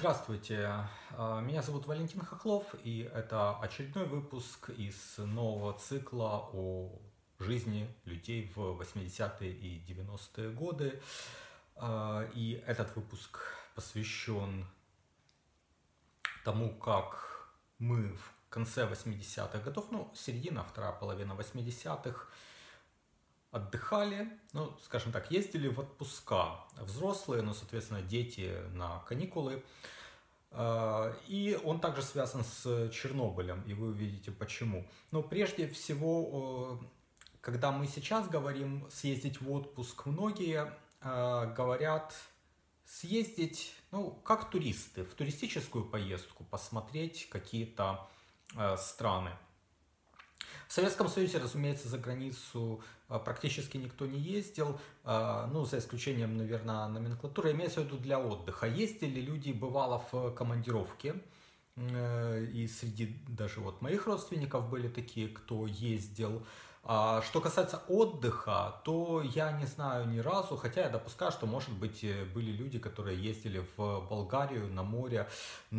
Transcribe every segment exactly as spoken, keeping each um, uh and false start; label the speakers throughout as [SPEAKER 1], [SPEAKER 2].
[SPEAKER 1] Здравствуйте, а, меня зовут Валентин Хохлов, и это очередной выпуск из нового цикла о жизни людей в восьмидесятые и девяностые годы. А, И этот выпуск посвящен тому, как мы в конце восьмидесятых годов, ну, середина, вторая половина восьмидесятых, отдыхали, ну, скажем так, ездили в отпуска. Взрослые, ну, соответственно, дети на каникулы. А, И он также связан с Чернобылем, и вы увидите почему. Но прежде всего, э, когда мы сейчас говорим съездить в отпуск, многие э, говорят съездить, ну, как туристы, в туристическую поездку, посмотреть какие-то э, страны. В Советском Союзе, разумеется, за границу э, практически никто не ездил, э, ну, за исключением, наверное, номенклатуры, имеется в виду для отдыха. Ездили люди, бывало, в командировке, э, и среди даже вот моих родственников были такие, кто ездил. А что касается отдыха, то я не знаю ни разу, хотя я допускаю, что, может быть, э, были люди, которые ездили в Болгарию на море,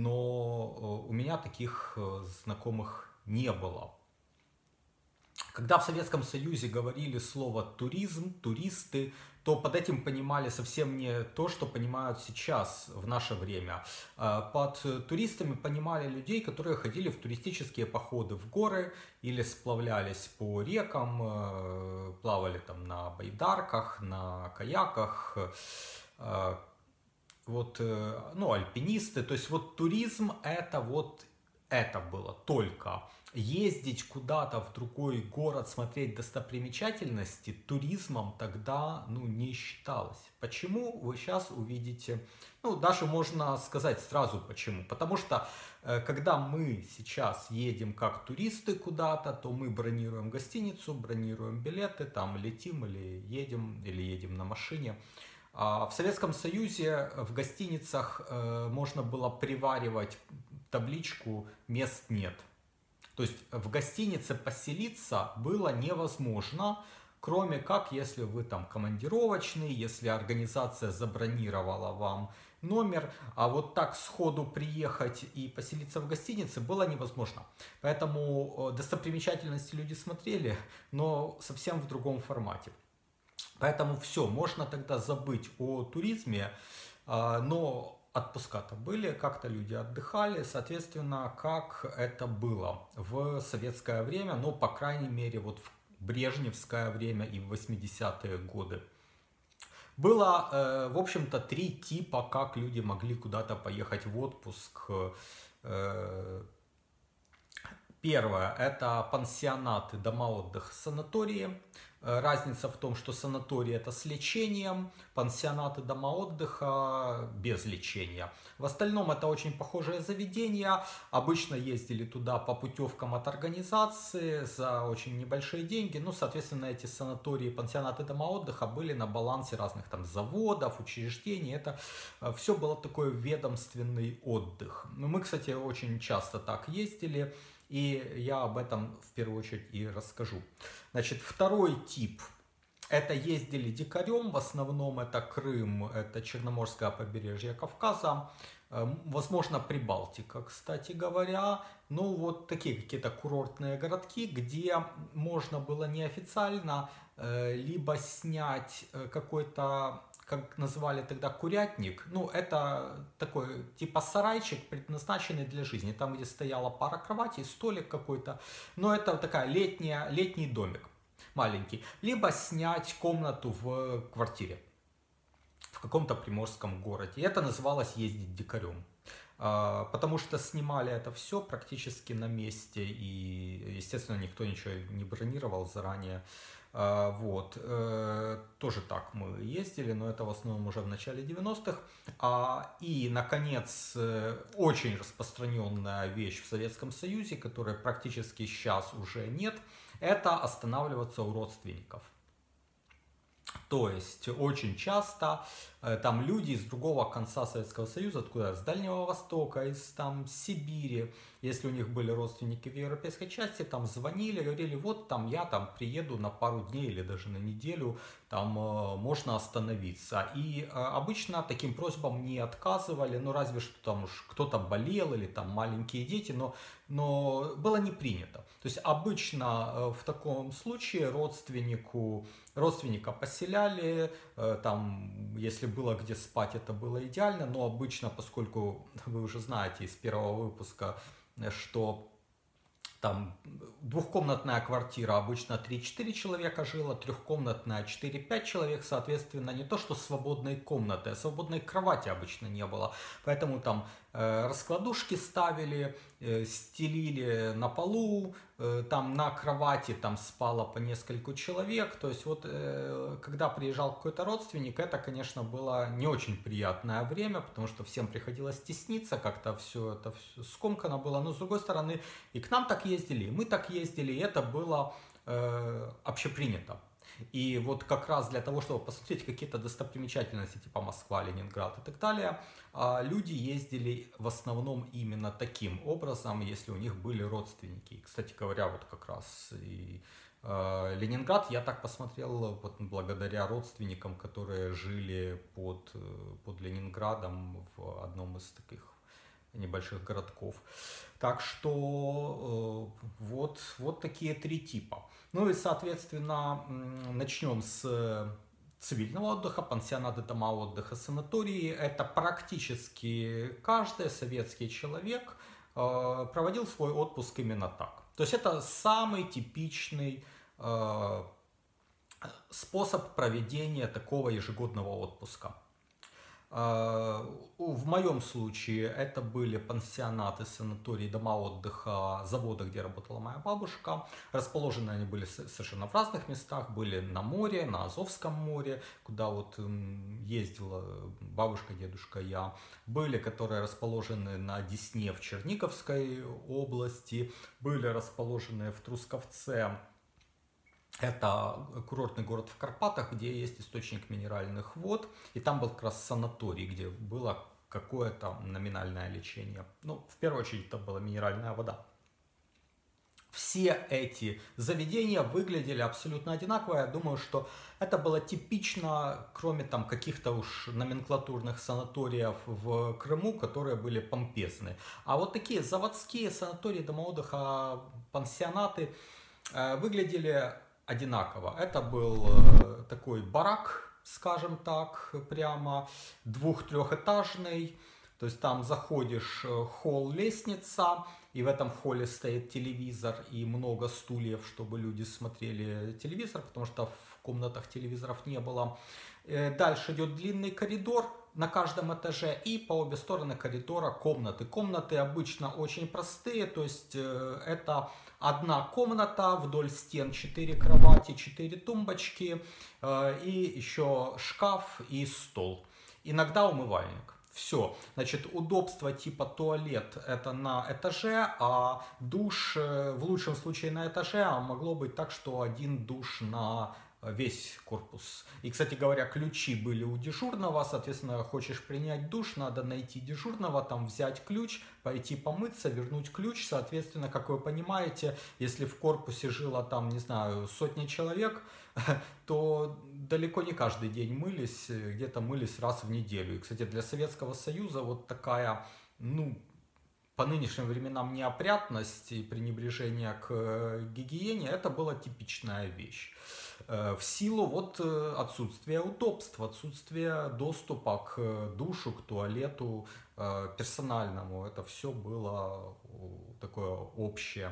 [SPEAKER 1] но э, у меня таких э, знакомых не было. Когда в Советском Союзе говорили слово туризм, туристы, то под этим понимали совсем не то, что понимают сейчас, в наше время. А Под туристами понимали людей, которые ходили в туристические походы в горы или сплавлялись по рекам, э, плавали там на байдарках, на каяках, э, вот, э, ну, альпинисты. То есть вот туризм это вот это было только. Ездить куда-то в другой город, смотреть достопримечательности туризмом тогда, ну, не считалось. Почему, вы сейчас увидите. Ну, даже можно сказать сразу почему. Потому что э, когда мы сейчас едем как туристы куда-то, то мы бронируем гостиницу, бронируем билеты, там летим или едем, или едем на машине. А в Советском Союзе в гостиницах э, можно было приваривать табличку «мест нет». То есть в гостинице поселиться было невозможно, кроме как, если вы там командировочный, если организация забронировала вам номер, а вот так сходу приехать и поселиться в гостинице было невозможно. Поэтому достопримечательности люди смотрели, но совсем в другом формате. Поэтому все, можно тогда забыть о туризме, но отпуска-то были, как-то люди отдыхали, соответственно, как это было в советское время, ну, по крайней мере, вот в брежневское время и в восьмидесятые годы. Было, э, в общем-то, три типа, как люди могли куда-то поехать в отпуск. Э, Первое – это пансионаты, дома отдыха, санатории. Разница в том, что санатории – это с лечением, пансионаты, дома отдыха без лечения. В остальном это очень похожие заведения. Обычно ездили туда по путевкам от организации за очень небольшие деньги. Ну, соответственно, эти санатории, пансионаты, дома отдыха были на балансе разных там заводов, учреждений. Это все было такой ведомственный отдых. Мы, кстати, очень часто так ездили. И я об этом в первую очередь и расскажу. Значит, второй тип. Это ездили дикарем, в основном это Крым, это Черноморское побережье Кавказа, возможно, Прибалтика, кстати говоря. Ну, вот такие какие-то курортные городки, где можно было неофициально либо снять какой-то, как называли тогда, курятник. Ну, это такой типа сарайчик, предназначенный для жизни. Там, где стояла пара кроватей, столик какой-то. Но это такая летняя, летний домик маленький. Либо снять комнату в квартире в каком-то приморском городе. И это называлось ездить дикарем. Потому что снимали это все практически на месте. И, естественно, никто ничего не бронировал заранее. Вот. Тоже так мы ездили, но это в основном уже в начале девяностых. И, наконец, очень распространенная вещь в Советском Союзе, которой практически сейчас уже нет, это останавливаться у родственников. То есть очень часто э, там люди из другого конца Советского Союза, откуда, с Дальнего Востока, из там Сибири, если у них были родственники в европейской части, там звонили, говорили: вот там я там приеду на пару дней или даже на неделю, там можно остановиться. И обычно таким просьбам не отказывали, ну разве что там уж кто-то болел или там маленькие дети, но, но было не принято. То есть обычно в таком случае родственнику, родственника поселяли, там, если было где спать, это было идеально, но обычно, поскольку вы уже знаете из первого выпуска, что там двухкомнатная квартира обычно три-четыре человека жило, трехкомнатная четыре-пять человек, соответственно, не то что свободной комнаты, а свободной кровати обычно не было. Поэтому там э, раскладушки ставили, э, стелили на полу, э, там на кровати там спало по нескольку человек. То есть вот э, когда приезжал какой-то родственник, это, конечно, было не очень приятное время, потому что всем приходилось тесниться, как-то все это все скомкано было. Но с другой стороны, и к нам так ездили, и мы так ездили, и это было э, общепринято. И вот как раз для того, чтобы посмотреть какие-то достопримечательности, типа Москва, Ленинград и так далее, люди ездили в основном именно таким образом, если у них были родственники. И, кстати говоря, вот как раз и э, Ленинград я так посмотрел вот благодаря родственникам, которые жили под, под Ленинградом в одном из таких небольших городков. Так что э, вот, вот такие три типа. Ну и, соответственно, начнем с цивильного отдыха, пансионаты, дома отдыха, санатории. Это практически каждый советский человек э, проводил свой отпуск именно так. То есть это самый типичный э, способ проведения такого ежегодного отпуска. В моем случае это были пансионаты, санатории, дома отдыха, заводы, где работала моя бабушка. Расположены они были совершенно в разных местах. Были на море, на Азовском море, куда вот ездила бабушка, дедушка, я. Были, которые расположены на Десне в Черниговской области. Были расположены в Трусковце. Это курортный город в Карпатах, где есть источник минеральных вод. И там был как раз санаторий, где было какое-то номинальное лечение. Ну, в первую очередь, это была минеральная вода. Все эти заведения выглядели абсолютно одинаково. Я думаю, что это было типично, кроме там каких-то уж номенклатурных санаториев в Крыму, которые были помпезны. А вот такие заводские санатории, дома отдыха, пансионаты э, выглядели одинаково. Это был э, такой барак, скажем так, прямо двух-трехэтажный. То есть там заходишь, холл, лестница, и в этом холле стоит телевизор и много стульев, чтобы люди смотрели телевизор, потому что в комнатах телевизоров не было. Дальше идет длинный коридор на каждом этаже, и по обе стороны коридора комнаты. Комнаты обычно очень простые, то есть это одна комната, вдоль стен четыре кровати, четыре тумбочки, и еще шкаф и стол. Иногда умывальник. Все. Значит, удобство типа туалет это на этаже, а душ в лучшем случае на этаже, а могло быть так, что один душ на весь корпус. И, кстати говоря, ключи были у дежурного, соответственно, хочешь принять душ, надо найти дежурного, там взять ключ, пойти помыться, вернуть ключ. Соответственно, как вы понимаете, если в корпусе жило там, не знаю, сотни человек, то далеко не каждый день мылись, где-то мылись раз в неделю. И, кстати, для Советского Союза вот такая, ну, по нынешним временам неопрятность и пренебрежение к гигиене, это была типичная вещь. В силу вот отсутствия удобства, отсутствия доступа к душу, к туалету персональному, это все было такое общее.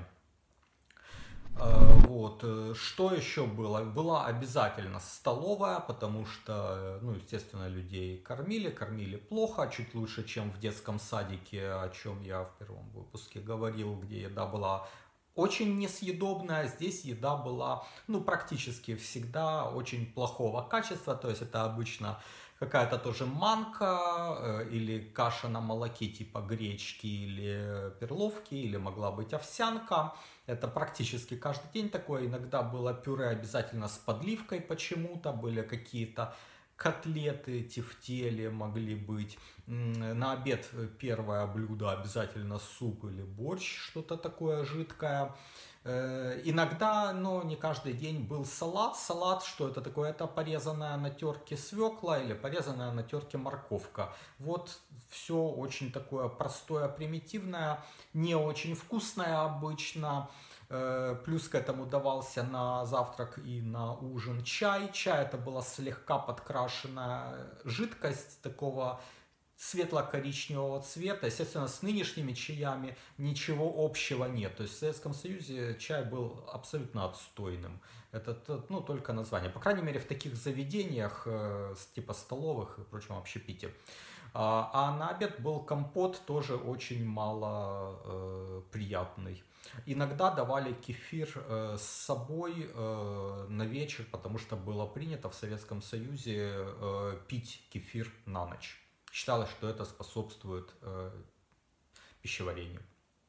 [SPEAKER 1] Вот. Что еще было? Была обязательно столовая, потому что, ну, естественно, людей кормили, кормили плохо, чуть лучше, чем в детском садике, о чем я в первом выпуске говорил, где еда была очень несъедобная. Здесь еда была, ну, практически всегда очень плохого качества, то есть это обычно какая-то тоже манка или каша на молоке типа гречки или перловки, или могла быть овсянка. Это практически каждый день такое. Иногда было пюре обязательно с подливкой почему-то, были какие-то котлеты, тефтели могли быть. На обед первое блюдо обязательно суп или борщ, что-то такое жидкое. Иногда, но не каждый день, был салат. Салат, что это такое? Это порезанная на терке свекла или порезанная на терке морковка. Вот все очень такое простое, примитивное, не очень вкусное обычно. Плюс к этому давался на завтрак и на ужин чай. Чай это была слегка подкрашенная жидкость такого светло-коричневого цвета. Естественно, с нынешними чаями ничего общего нет. То есть в Советском Союзе чай был абсолютно отстойным. Это, ну, только название. По крайней мере, в таких заведениях, типа столовых и прочем общепите. А на обед был компот, тоже очень мало э, приятный. Иногда давали кефир э, с собой э, на вечер, потому что было принято в Советском Союзе э, пить кефир на ночь. Считалось, что это способствует э, пищеварению.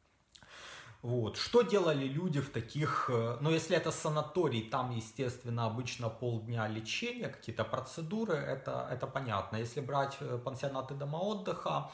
[SPEAKER 1] Вот. Что делали люди в таких, ну если это санаторий, там естественно обычно полдня лечения, какие-то процедуры, это, это понятно. Если брать пансионаты дома отдыха,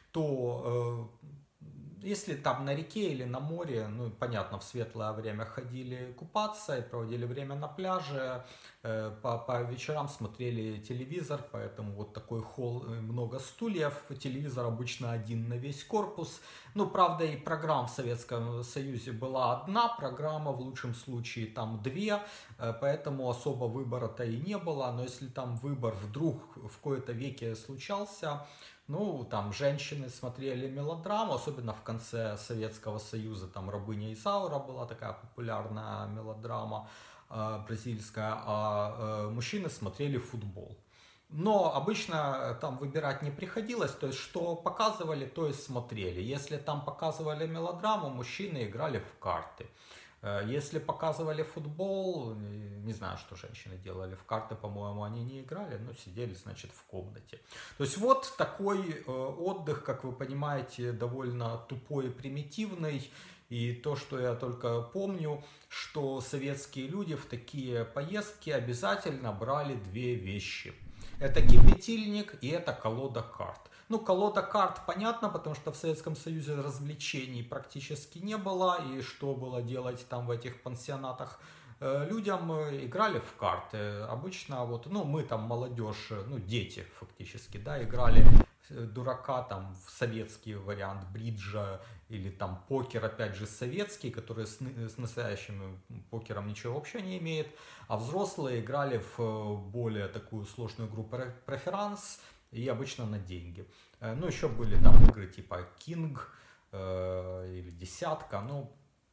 [SPEAKER 1] то э, если там на реке или на море, ну понятно, в светлое время ходили купаться и проводили время на пляже, э, по, по вечерам смотрели телевизор, поэтому вот такой холл, много стульев, телевизор обычно один на весь корпус. Ну, правда, и программ в Советском Союзе была одна программа, в лучшем случае там две, э, поэтому особо выбора-то и не было, но если там выбор вдруг в кои-то веке случался, ну, там женщины смотрели мелодраму, особенно в конце Советского Союза, там «Рабыня Изаура» была такая популярная мелодрама э, бразильская, а э, мужчины смотрели футбол. Но обычно там выбирать не приходилось, то есть что показывали, то и смотрели. Если там показывали мелодраму, мужчины играли в карты. Если показывали футбол, не знаю, что женщины делали в карты, по-моему, они не играли, но сидели, значит, в комнате. То есть вот такой отдых, как вы понимаете, довольно тупой и примитивный. И то, что я только помню, что советские люди в такие поездки обязательно брали две вещи. Это кипятильник и это колода карт. Ну, колода карт понятно, потому что в Советском Союзе развлечений практически не было. И что было делать там в этих пансионатах? Людям играли в карты. Обычно вот, ну, мы там молодежь, ну, дети фактически, да, играли дурака там в советский вариант бриджа или там покер, опять же, советский, который с, с настоящим покером ничего вообще не имеет. А взрослые играли в более такую сложную игру преферанс, и обычно на деньги. Ну, еще были там игры типа King э, или Десятка, ну,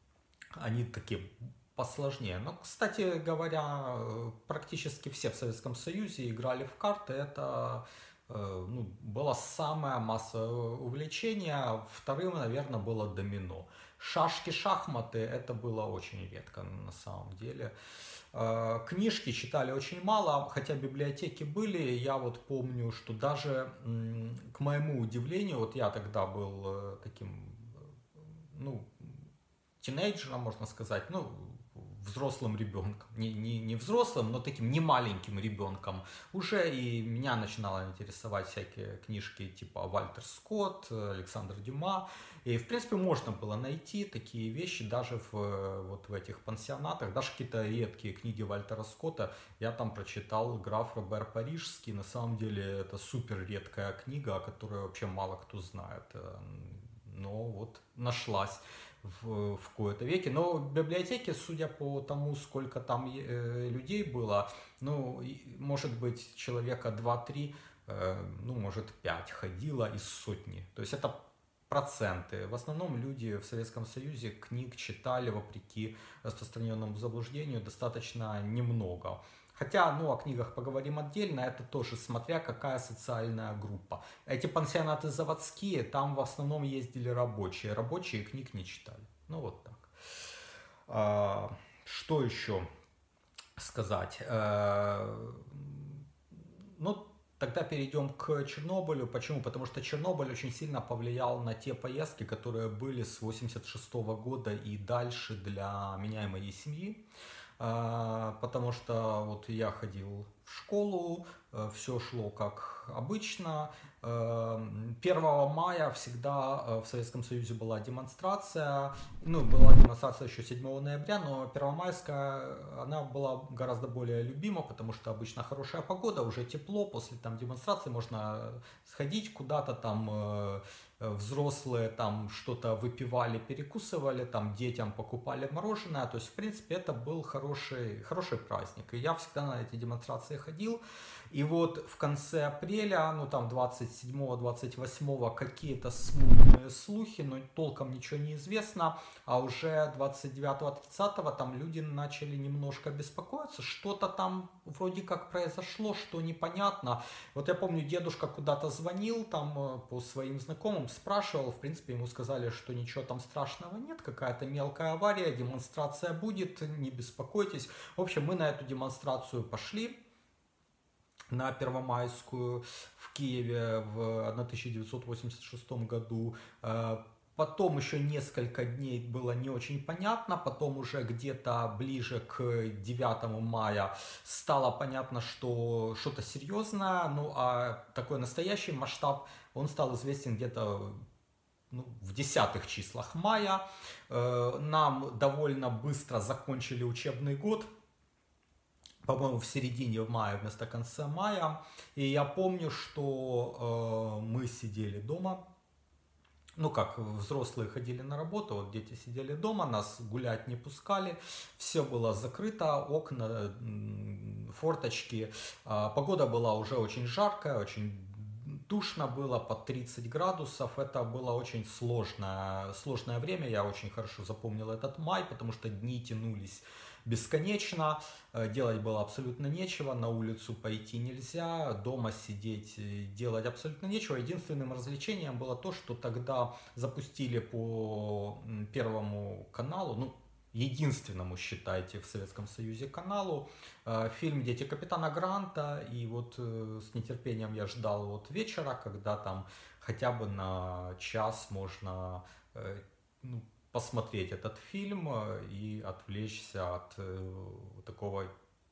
[SPEAKER 1] они такие посложнее. Но, кстати говоря, практически все в Советском Союзе играли в карты. Это э, ну, было самое массовое увлечение. Вторым, наверное, было домино. Шашки, шахматы, это было очень редко на самом деле. Книжки читали очень мало, хотя библиотеки были. Я вот помню, что даже к моему удивлению, вот я тогда был таким, ну, тинейджером, можно сказать, ну, взрослым ребенком, не, не, не взрослым, но таким не маленьким ребенком. Уже и меня начинало интересовать всякие книжки типа Вальтер Скотт, Александр Дюма. И в принципе можно было найти такие вещи даже в, вот в этих пансионатах, даже какие-то редкие книги Вальтера Скотта. Я там прочитал «Граф Робер Парижский». На самом деле это супер редкая книга, о которой вообще мало кто знает. Но вот нашлась в, в кои-то веке. Но в библиотеке, судя по тому, сколько там э, людей было, ну, может быть, человека два-три, э, ну, может, пять ходило из сотни. То есть это проценты. В основном люди в Советском Союзе книг читали, вопреки распространенному заблуждению, достаточно немного. Хотя, ну, о книгах поговорим отдельно, это тоже смотря какая социальная группа. Эти пансионаты заводские, там в основном ездили рабочие. Рабочие книг не читали. Ну, вот так. А, что еще сказать? А, ну, тогда перейдем к Чернобылю. Почему? Потому что Чернобыль очень сильно повлиял на те поездки, которые были с восемьдесят шестого года и дальше для меня и моей семьи. Потому что вот я ходил в школу, все шло как обычно. первого мая всегда в Советском Союзе была демонстрация, ну, была демонстрация еще седьмого ноября, но первомайская, она была гораздо более любима, потому что обычно хорошая погода, уже тепло, после там демонстрации можно сходить куда-то там, взрослые там что-то выпивали, перекусывали, там детям покупали мороженое, то есть в принципе это был хороший, хороший праздник, и я всегда на эти демонстрации ходил. И вот в конце апреля, ну там двадцать седьмого двадцать восьмого какие-то смутные слухи, но толком ничего не известно, а уже двадцать девятого тридцатого там люди начали немножко беспокоиться, что-то там вроде как произошло, что непонятно. Вот я помню, дедушка куда-то звонил там по своим знакомым, спрашивал, в принципе ему сказали, что ничего там страшного нет, какая-то мелкая авария, демонстрация будет, не беспокойтесь. В общем, мы на эту демонстрацию пошли, на Первомайскую в Киеве в тысяча девятьсот восемьдесят шестом году. Потом еще несколько дней было не очень понятно, потом уже где-то ближе к девятому мая стало понятно, что что-то серьезное, ну а такой настоящий масштаб, он стал известен где-то ну, в десятых числах мая. Нам довольно быстро закончили учебный год, по-моему, в середине мая вместо конца мая. И я помню, что э, мы сидели дома. Ну как, взрослые ходили на работу, вот дети сидели дома, нас гулять не пускали. Все было закрыто, окна, форточки. Э, погода была уже очень жаркая, очень душно было, под тридцать градусов. Это было очень сложное, сложное время. Я очень хорошо запомнил этот май, потому что дни тянулись бесконечно, делать было абсолютно нечего, на улицу пойти нельзя, дома сидеть, делать абсолютно нечего. Единственным развлечением было то, что тогда запустили по Первому каналу, ну, единственному, считайте, в Советском Союзе каналу, фильм «Дети капитана Гранта», и вот с нетерпением я ждал вот вечера, когда там хотя бы на час можно, ну, посмотреть этот фильм и отвлечься от э, такого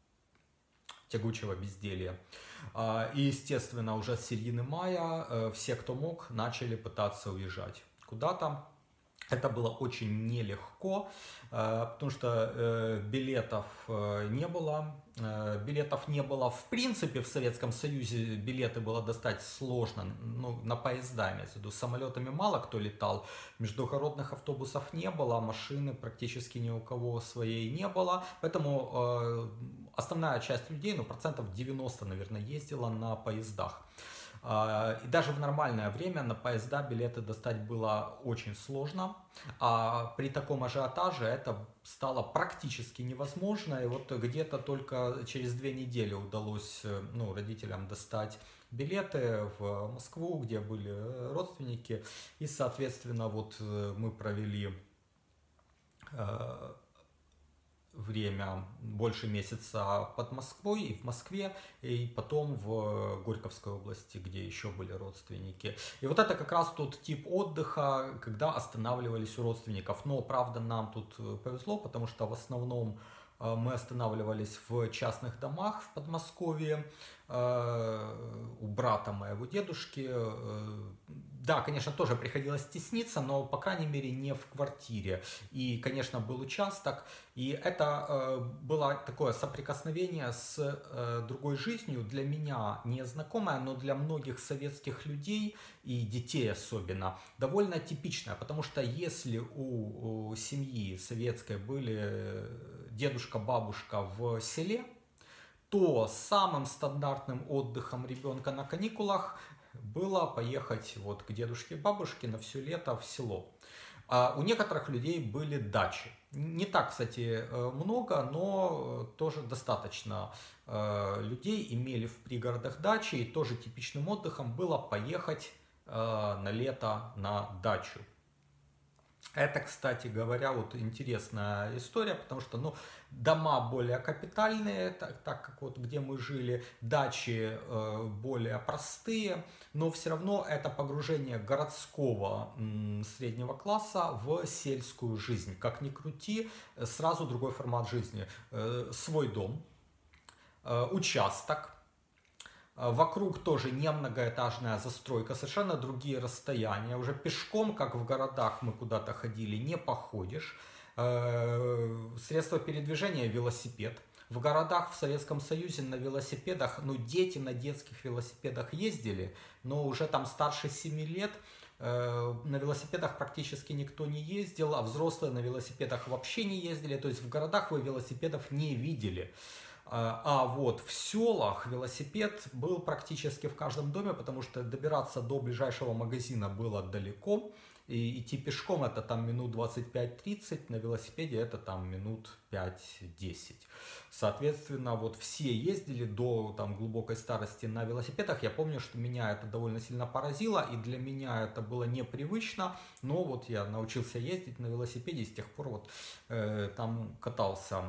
[SPEAKER 1] тягучего безделья. И, естественно, уже с середины мая э, все, кто мог, начали пытаться уезжать куда-то. Это было очень нелегко, э, потому что э, билетов э, не было. Э, билетов не было в принципе в Советском Союзе, билеты было достать сложно, ну, на поезда, имеется в виду, самолетами мало кто летал, междугородных автобусов не было, машины практически ни у кого своей не было, поэтому э, основная часть людей, ну процентов девяносто, наверное, ездила на поездах. И даже в нормальное время на поезда билеты достать было очень сложно, а при таком ажиотаже это стало практически невозможно, и вот где-то только через две недели удалось, ну, родителям достать билеты в Москву, где были родственники, и, соответственно, вот мы провели время больше месяца под Москвой и в Москве, и потом в Горьковской области, где еще были родственники. И вот это как раз тот тип отдыха, когда останавливались у родственников. Но, правда, нам тут повезло, потому что в основном мы останавливались в частных домах в Подмосковье, у брата моего дедушки. Да, конечно, тоже приходилось тесниться, но, по крайней мере, не в квартире. И, конечно, был участок. И это было такое соприкосновение с другой жизнью, для меня незнакомое, но для многих советских людей и детей особенно довольно типичное. Потому что если у семьи советской были дедушка, бабушка в селе, то самым стандартным отдыхом ребенка на каникулах было поехать вот к дедушке и бабушке на все лето в село. А у некоторых людей были дачи. Не так, кстати, много, но тоже достаточно людей имели в пригородах дачи, и тоже типичным отдыхом было поехать на лето на дачу. Это, кстати говоря, вот интересная история, потому что, ну, дома более капитальные, так, так как вот где мы жили, дачи э, более простые, но все равно это погружение городского м, среднего класса в сельскую жизнь. Как ни крути, сразу другой формат жизни. Э, свой дом, э, участок, Вокруг тоже не многоэтажная застройка, совершенно другие расстояния. Уже пешком, как в городах мы куда-то ходили, не походишь. Средство передвижения – велосипед. В городах в Советском Союзе на велосипедах, ну, дети на детских велосипедах ездили, но уже там старше семи лет на велосипедах практически никто не ездил, а взрослые на велосипедах вообще не ездили. То есть в городах вы велосипедов не видели. А вот в селах велосипед был практически в каждом доме, потому что добираться до ближайшего магазина было далеко. И идти пешком это там минут двадцать пять тридцать, на велосипеде это там минут пять-десять. Соответственно, вот все ездили до там глубокой старости на велосипедах. Я помню, что меня это довольно сильно поразило, и для меня это было непривычно. Но вот я научился ездить на велосипеде, и с тех пор вот э, там катался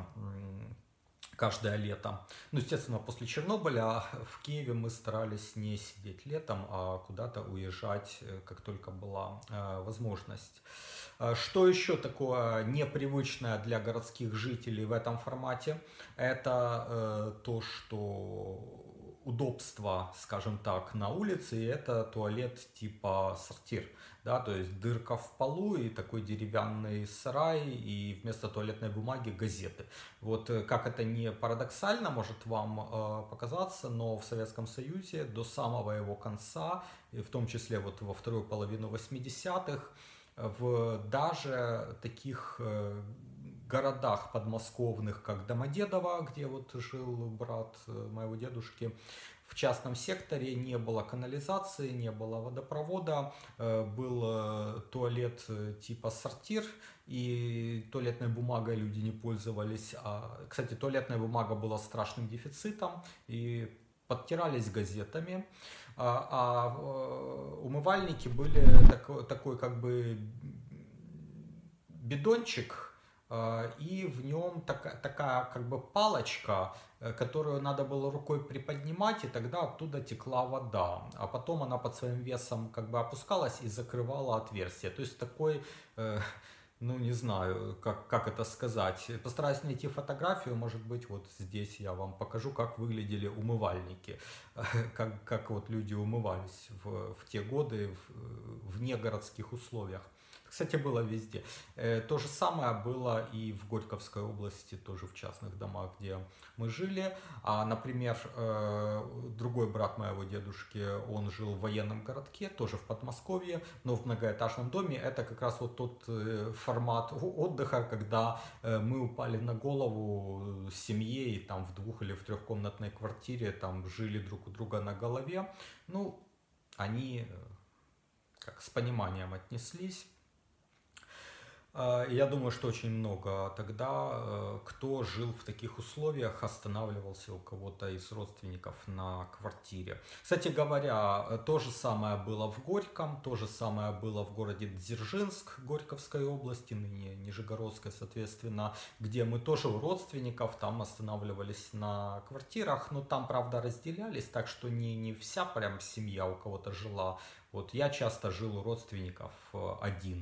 [SPEAKER 1] каждое лето. Ну, естественно, после Чернобыля в Киеве мы старались не сидеть летом, а куда-то уезжать, как только была э, возможность. Что еще такое непривычное для городских жителей в этом формате? Это э, то, что удобство, скажем так, на улице, и это туалет типа сортир. Да, то есть дырка в полу и такой деревянный сарай, и вместо туалетной бумаги газеты. Вот как это не парадоксально может вам э, показаться, но в Советском Союзе до самого его конца, и в том числе вот во вторую половину восьмидесятых, в даже таких э, городах подмосковных, как Домодедово, где вот жил брат моего дедушки, в частном секторе не было канализации, не было водопровода, был туалет типа сортир, и туалетной бумагой люди не пользовались. Кстати, туалетная бумага была страшным дефицитом, и подтирались газетами. А умывальники были такой, такой как бы бидончик, и в нем такая, такая как бы палочка, которую надо было рукой приподнимать, и тогда оттуда текла вода. А потом она под своим весом как бы опускалась и закрывала отверстие. То есть такой, э, ну не знаю, как, как это сказать. Постараюсь найти фотографию, может быть, вот здесь я вам покажу, как выглядели умывальники. Как, как вот люди умывались в, в те годы в, в негородских условиях. Кстати, было везде. То же самое было и в Горьковской области, тоже в частных домах, где мы жили. А, например, другой брат моего дедушки, он жил в военном городке, тоже в Подмосковье, но в многоэтажном доме. Это как раз вот тот формат отдыха, когда мы упали на голову с семьей, там в двух- или в трехкомнатной квартире, там жили друг у друга на голове. Ну, они как с пониманием отнеслись. Я думаю, что очень много тогда, кто жил в таких условиях, останавливался у кого-то из родственников на квартире. Кстати говоря, то же самое было в Горьком, то же самое было в городе Дзержинск Горьковской области, ныне Нижегородской, соответственно, где мы тоже у родственников, там останавливались на квартирах, но там, правда, разделялись, так что не, не вся прям семья у кого-то жила. Вот я часто жил у родственников один.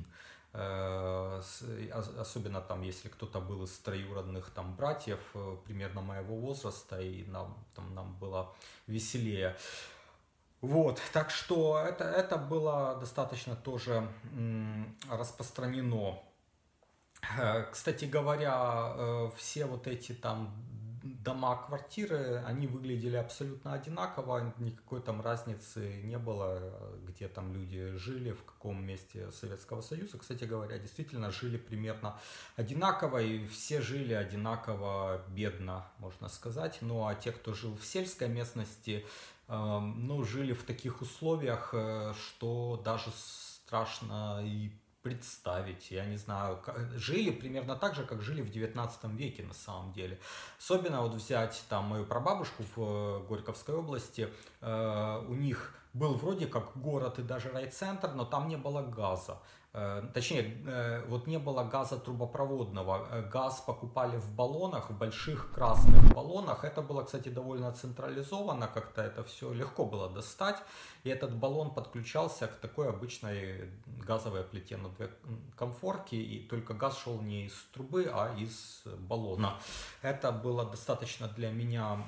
[SPEAKER 1] Особенно там, если кто-то был из троюродных там братьев примерно моего возраста, и нам, там, нам было веселее. Вот, так что это, это было достаточно тоже распространено. Кстати говоря, все вот эти там дома, квартиры, они выглядели абсолютно одинаково, никакой там разницы не было, где там люди жили, в каком месте Советского Союза. Кстати говоря, действительно жили примерно одинаково, и все жили одинаково бедно, можно сказать. Ну а те, кто жил в сельской местности, ну, жили в таких условиях, что даже страшно и представить, я не знаю, жили примерно так же, как жили в девятнадцатом веке на самом деле. Особенно вот взять там мою прабабушку в Горьковской области, э, у них был вроде как город и даже райцентр, но там не было газа. точнее, вот не было газа трубопроводного, газ покупали в баллонах, в больших красных баллонах. Это было, кстати, довольно централизованно, как-то это все легко было достать. И этот баллон подключался к такой обычной газовой плите на две конфорки, и только газ шел не из трубы, а из баллона. Это было достаточно для меня,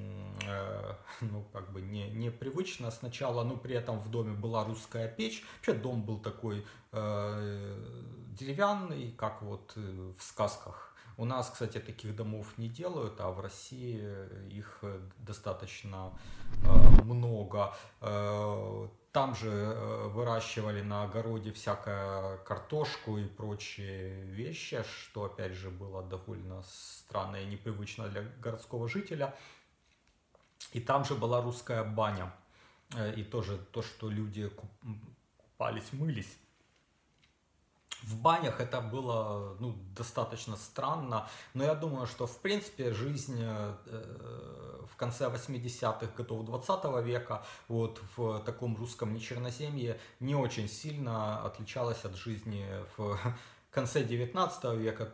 [SPEAKER 1] ну, как бы не, непривычно сначала, но при этом в доме была русская печь. Вообще дом был такой деревянный, как вот в сказках. У нас, кстати, таких домов не делают, а в России их достаточно много. Там же выращивали на огороде всякую картошку и прочие вещи, что, опять же, было довольно странно и непривычно для городского жителя. И там же была русская баня. И тоже то, что люди купались, мылись в банях, это было, ну, достаточно странно, но я думаю, что в принципе жизнь э, в конце восьмидесятых годов двадцатого века вот в таком русском нечерноземье не очень сильно отличалась от жизни в конце девятнадцатого века,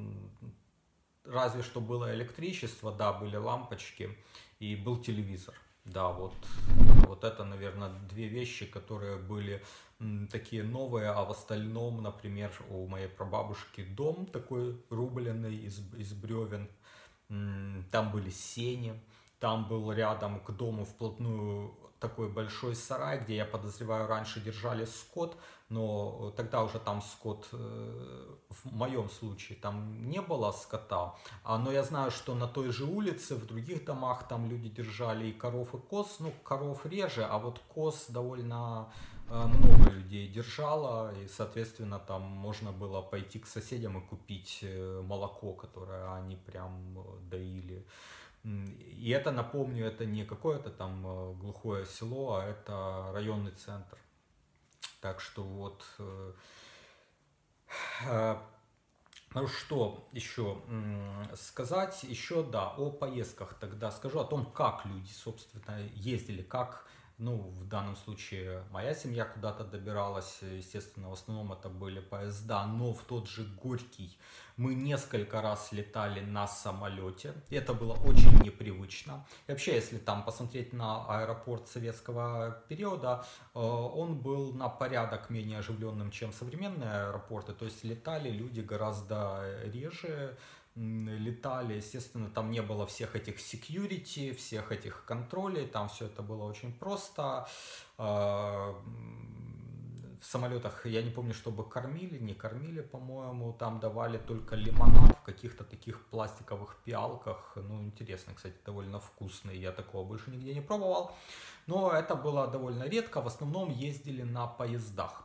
[SPEAKER 1] разве что было электричество, да, были лампочки и был телевизор. Да, вот, вот это, наверное, две вещи, которые были м, такие новые, а в остальном, например, у моей прабабушки дом такой рубленый из, из бревен, м, там были сени, там был рядом к дому вплотную такой большой сарай, где, я подозреваю, раньше держали скот, но тогда уже там скот, в моем случае, там не было скота, но я знаю, что на той же улице, в других домах там люди держали и коров, и коз, ну, коров реже, а вот коз довольно много людей держало, и, соответственно, там можно было пойти к соседям и купить молоко, которое они прям доили. И это, напомню, это не какое-то там глухое село, а это районный центр. Так что вот, ну что еще сказать, еще, да, о поездках тогда скажу, о том, как люди, собственно, ездили, как, ну, в данном случае моя семья куда-то добиралась, естественно, в основном это были поезда, но в тот же Горький мы несколько раз летали на самолете, это было очень непривычно. И вообще, если там посмотреть на аэропорт советского периода, он был на порядок менее оживленным, чем современные аэропорты, то есть летали люди гораздо реже, летали, естественно, там не было всех этих security, всех этих контролей, там все это было очень просто. В самолетах, я не помню, чтобы кормили, не кормили, по-моему, там давали только лимонад в каких-то таких пластиковых пиалках, ну, интересно, кстати, довольно вкусный, я такого больше нигде не пробовал, но это было довольно редко, в основном ездили на поездах.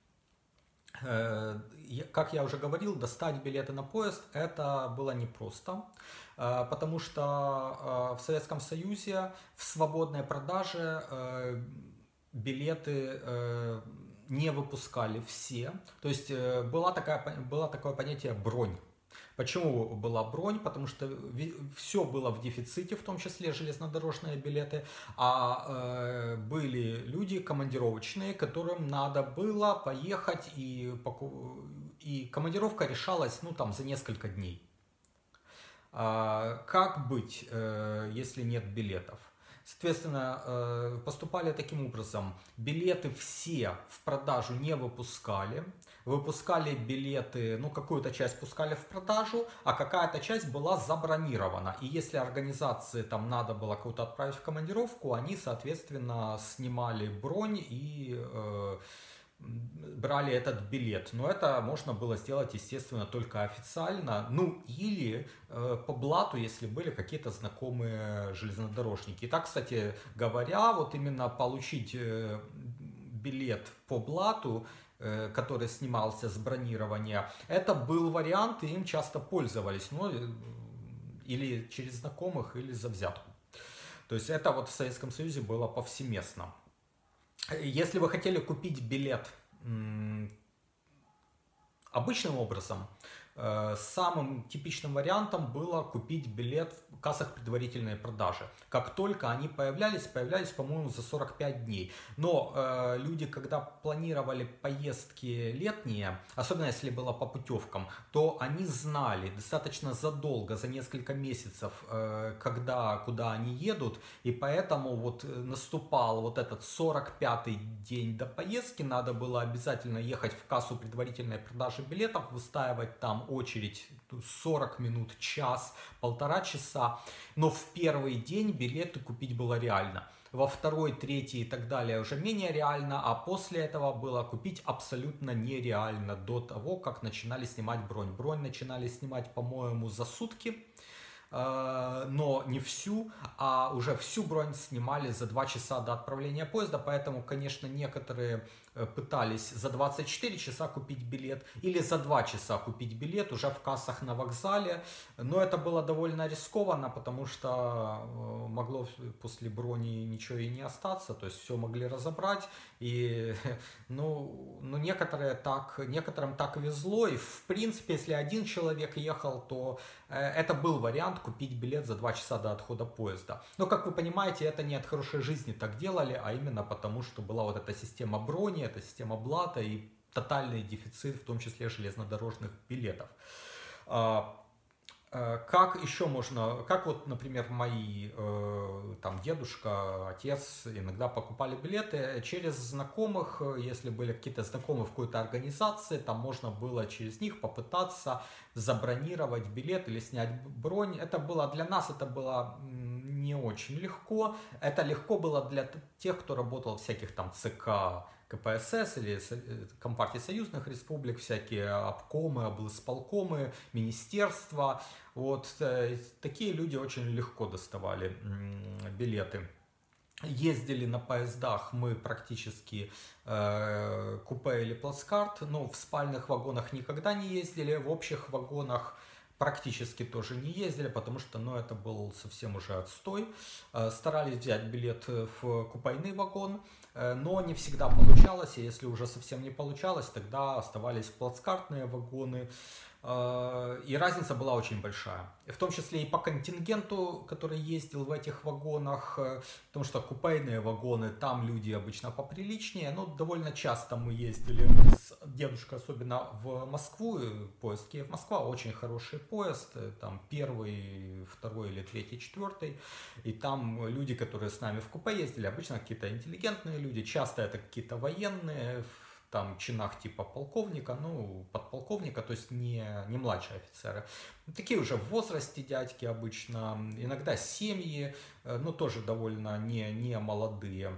[SPEAKER 1] Как я уже говорил, достать билеты на поезд это было непросто, потому что в Советском Союзе в свободной продаже билеты не выпускали все, то есть была такая, было такое понятие бронь. Почему была бронь? Потому что все было в дефиците, в том числе железнодорожные билеты, а э, были люди командировочные, которым надо было поехать, и, и командировка решалась, ну, там, за несколько дней. А, как быть, э, если нет билетов? Соответственно, поступали таким образом. Билеты все в продажу не выпускали. Выпускали билеты, ну, какую-то часть пускали в продажу, а какая-то часть была забронирована. И если организации там надо было кого-то отправить в командировку, они, соответственно, снимали бронь и э, брали этот билет. Но это можно было сделать, естественно, только официально. Ну, или э, по блату, если были какие-то знакомые железнодорожники. И так, кстати говоря, вот именно получить э, билет по блату, э, который снимался с бронирования, это был вариант, и им часто пользовались. Ну, э, или через знакомых, или за взятку. То есть это вот в Советском Союзе было повсеместно. Если вы хотели купить билет м, обычным образом, Самым типичным вариантом было купить билет в кассах предварительной продажи. Как только они появлялись, появлялись, по-моему, за сорок пять дней. Но э, люди, когда планировали поездки летние, особенно если было по путевкам, то они знали достаточно задолго, за несколько месяцев, э, когда, куда они едут, и поэтому вот наступал вот этот сорок пятый день до поездки, надо было обязательно ехать в кассу предварительной продажи билетов, выстаивать там очередь сорок минут, час, полтора часа, но в первый день билеты купить было реально. Во второй, третий и так далее уже менее реально, а после этого было купить абсолютно нереально до того, как начинали снимать бронь. Бронь начинали снимать, по-моему, за сутки, но не всю, а уже всю бронь снимали за два часа до отправления поезда, поэтому, конечно, некоторые пытались за двадцать четыре часа купить билет или за два часа купить билет уже в кассах на вокзале, но это было довольно рискованно, потому что могло после брони ничего и не остаться, то есть все могли разобрать, и ну, ну некоторые так, некоторым так везло, и в принципе, если один человек ехал, то это был вариант купить билет за два часа до отхода поезда. Но, как вы понимаете, это не от хорошей жизни так делали, а именно потому, что была вот эта система брони, эта система блата и тотальный дефицит, в том числе железнодорожных билетов. Как еще можно, как вот, например, мои, там, дедушка, отец иногда покупали билеты через знакомых, если были какие-то знакомые в какой-то организации, там можно было через них попытаться забронировать билет или снять бронь. Это было для нас, это было не очень легко, это легко было для тех, кто работал в всяких там ЦК, КПСС или Компартии союзных республик, всякие обкомы, облсполкомы, министерства. Вот такие люди очень легко доставали билеты. Ездили на поездах мы практически э, купе или плацкарт, но в спальных вагонах никогда не ездили, в общих вагонах практически тоже не ездили, потому что, ну, это был совсем уже отстой. Старались взять билет в купейный вагон, но не всегда получалось, и если уже совсем не получалось, тогда оставались плацкартные вагоны. И разница была очень большая, в том числе и по контингенту, который ездил в этих вагонах, потому что купейные вагоны, там люди обычно поприличнее, но довольно часто мы ездили с дедушкой, особенно в Москву, поезд Киев-Москва, очень хороший поезд, там первый, второй или третий, четвертый, и там люди, которые с нами в купе ездили, обычно какие-то интеллигентные люди, часто это какие-то военные, там чинах типа полковника, ну, подполковника, то есть не, не младшие офицеры. Такие уже в возрасте дядьки обычно, иногда семьи, ну, тоже довольно не, не молодые.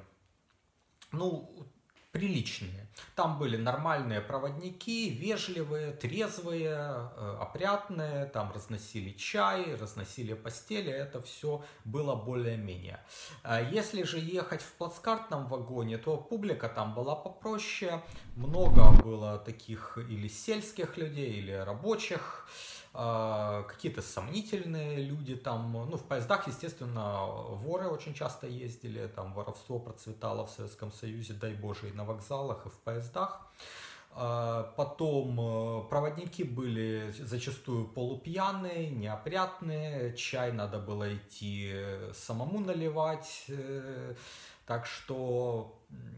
[SPEAKER 1] Ну, приличные. Там были нормальные проводники, вежливые, трезвые, опрятные, там разносили чай, разносили постели, это все было более-менее. Если же ехать в плацкартном вагоне, то публика там была попроще, много было таких или сельских людей, или рабочих, какие-то сомнительные люди там, ну, в поездах, естественно, воры очень часто ездили, там воровство процветало в Советском Союзе, дай Боже, и на вокзалах, и в поездах. Потом проводники были зачастую полупьяные, неопрятные, чай надо было идти самому наливать, так что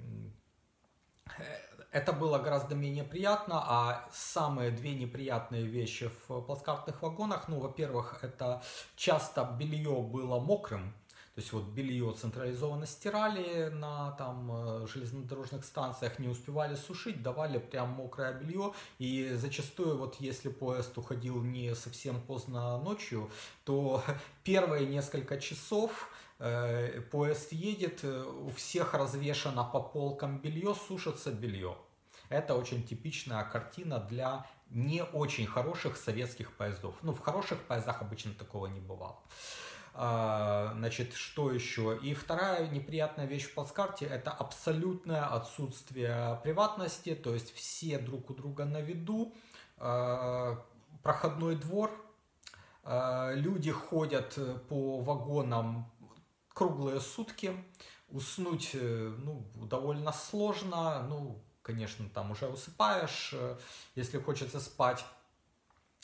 [SPEAKER 1] это было гораздо менее приятно, а самые две неприятные вещи в плацкартных вагонах, ну, во-первых, это часто белье было мокрым, то есть вот белье централизованно стирали на там железнодорожных станциях, не успевали сушить, давали прям мокрое белье, и зачастую вот если поезд уходил не совсем поздно ночью, то первые несколько часов поезд едет, у всех развешано по полкам белье, сушится белье. Это очень типичная картина для не очень хороших советских поездов. Ну, в хороших поездах обычно такого не бывало. Значит, что еще? И вторая неприятная вещь в плацкарте — это абсолютное отсутствие приватности, то есть все друг у друга на виду, проходной двор, люди ходят по вагонам круглые сутки, уснуть, ну, довольно сложно, ну, конечно, там уже усыпаешь, если хочется спать.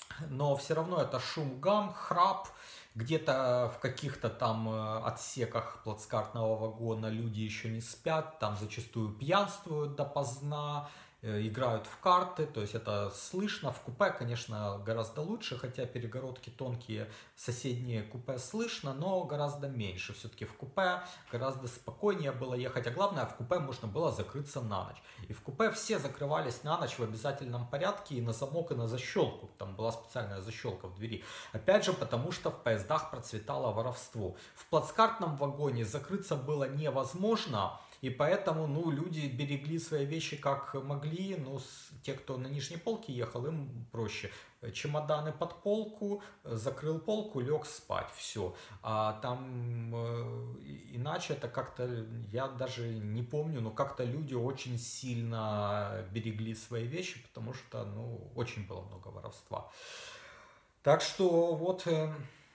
[SPEAKER 1] но все равно это шум, гам, храп. Где-то в каких-то там отсеках плацкартного вагона люди еще не спят, там зачастую пьянствуют допоздна, играют в карты, то есть это слышно. В купе, конечно, гораздо лучше, хотя перегородки тонкие, соседние купе слышно, но гораздо меньше. Все-таки в купе гораздо спокойнее было ехать, а главное, в купе можно было закрыться на ночь. И в купе все закрывались на ночь в обязательном порядке и на замок, и на защелку. Там была специальная защелка в двери. Опять же, потому что в поездах процветало воровство. В плацкартном вагоне закрыться было невозможно. И поэтому, ну, люди берегли свои вещи как могли, но с, те, кто на нижней полке ехал, им проще. Чемоданы под полку, закрыл полку, лег спать, все. А там э, иначе это как-то, я даже не помню, но как-то люди очень сильно берегли свои вещи, потому что, ну, очень было много воровства. Так что вот... Э,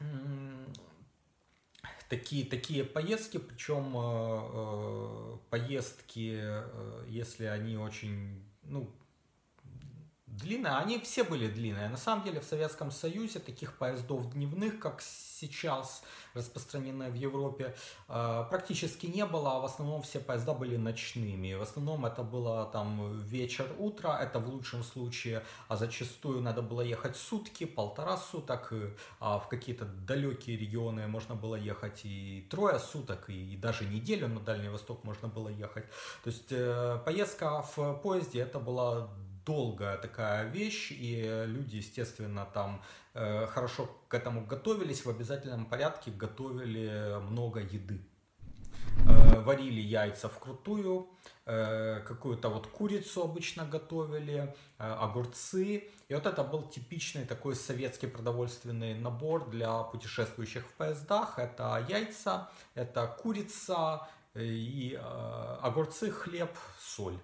[SPEAKER 1] Такие, такие поездки, причем э, поездки, э, если они очень, ну, длинные, они все были длинные. На самом деле в Советском Союзе таких поездов дневных, как сейчас распространены в Европе, практически не было. В основном все поезда были ночными. В основном это было там вечер-утро, это в лучшем случае, а зачастую надо было ехать сутки, полтора суток, а в какие-то далекие регионы можно было ехать и трое суток, и даже неделю на Дальний Восток можно было ехать. То есть поездка в поезде это была долгая такая вещь, и люди, естественно, там э, хорошо к этому готовились, в обязательном порядке готовили много еды. Э, варили яйца вкрутую, э, какую-то вот курицу обычно готовили, э, огурцы. И вот это был типичный такой советский продовольственный набор для путешествующих в поездах. Это яйца, это курица и э, огурцы, хлеб, соль.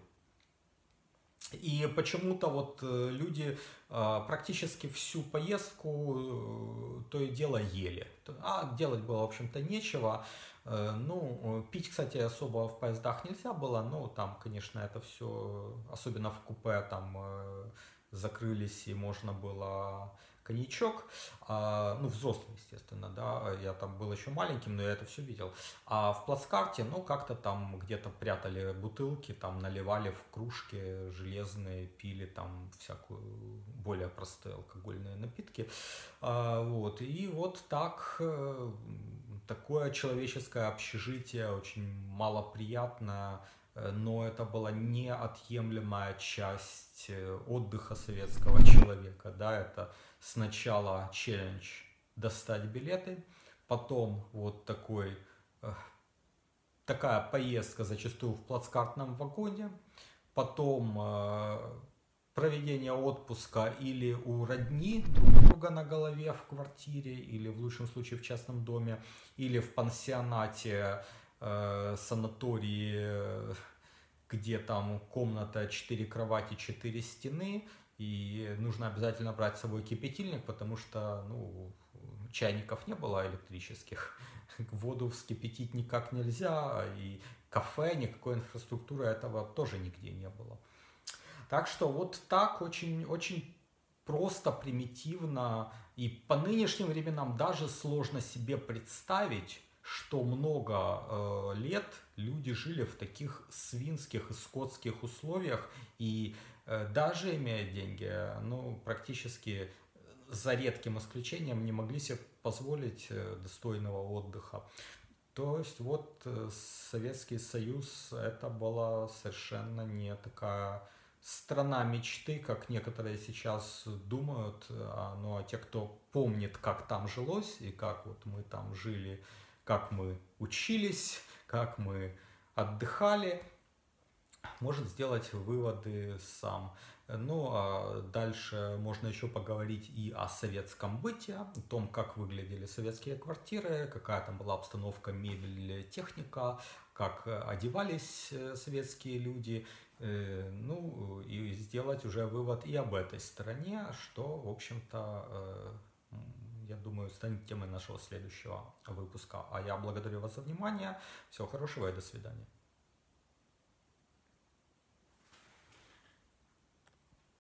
[SPEAKER 1] И почему-то вот люди практически всю поездку то и дело ели. А делать было, в общем-то, нечего. Ну, пить, кстати, особо в поездах нельзя было, но там, конечно, это все, особенно в купе, там закрылись и можно было коньячок, а, ну, взрослый, естественно, да, я там был еще маленьким, но я это все видел. А в плацкарте, ну, как-то там где-то прятали бутылки, там наливали в кружки железные, пили там всякую более простые алкогольные напитки, а, вот, и вот так, такое человеческое общежитие, очень малоприятное, но это была неотъемлемая часть отдыха советского человека, да, это сначала челлендж достать билеты, потом вот такой, такая поездка зачастую в плацкартном вагоне, потом проведение отпуска или у родни друг друга на голове в квартире, или в лучшем случае в частном доме, или в пансионате, э, санатории, где там комната, четыре кровати, четыре стены, и нужно обязательно брать с собой кипятильник, потому что, ну, чайников не было электрических, воду вскипятить никак нельзя, и кафе, никакой инфраструктуры этого тоже нигде не было. Так что вот так очень, очень просто, примитивно, и по нынешним временам даже сложно себе представить, что много э, лет люди жили в таких свинских и скотских условиях, и э, даже имея деньги, ну, практически за редким исключением не могли себе позволить э, достойного отдыха. То есть вот э, Советский Союз это была совершенно не такая страна мечты, как некоторые сейчас думают, ну а те, кто помнит, как там жилось и как вот мы там жили, как мы учились, как мы отдыхали, может сделать выводы сам. Ну а дальше можно еще поговорить и о советском быте, о том, как выглядели советские квартиры, какая там была обстановка, мебель, техника, как одевались советские люди. Ну и сделать уже вывод и об этой стороне, что, в общем-то, я думаю, станет темой нашего следующего выпуска. А я благодарю вас за внимание. Всего хорошего и до свидания.